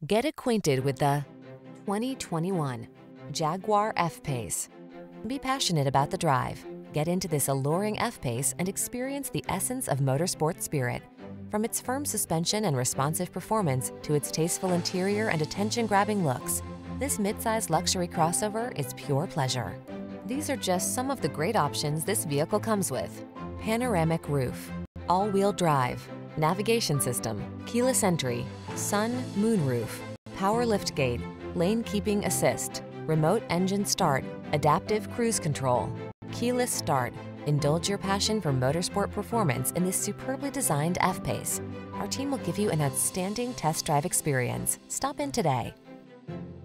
Get acquainted with the 2021 Jaguar F-Pace. Be passionate about the drive. Get into this alluring F-Pace and experience the essence of motorsport spirit. From its firm suspension and responsive performance to its tasteful interior and attention-grabbing looks, this midsize luxury crossover is pure pleasure. These are just some of the great options this vehicle comes with: panoramic roof, all-wheel drive, navigation system, keyless entry, sun, moon roof, power liftgate, lane keeping assist, remote engine start, adaptive cruise control, keyless start. Indulge your passion for motorsport performance in this superbly designed F-Pace. Our team will give you an outstanding test drive experience. Stop in today.